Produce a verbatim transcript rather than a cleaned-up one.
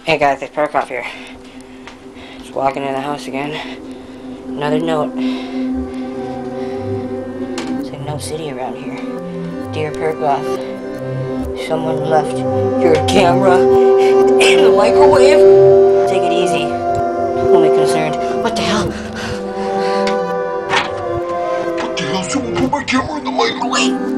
Hey guys, it's Perkoff here. Just walking in the house again. Another note. It's like no city around here. Dear Perkoff, someone left your camera in the microwave. Take it easy. Only concerned. What the hell? What the hell? Someone put my camera in the microwave?